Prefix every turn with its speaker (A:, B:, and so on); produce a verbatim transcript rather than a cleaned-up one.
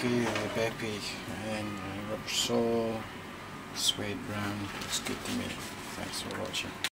A: Milky, the Beppe, and rubber sole, suede brown. Looks good to me. Thanks for watching.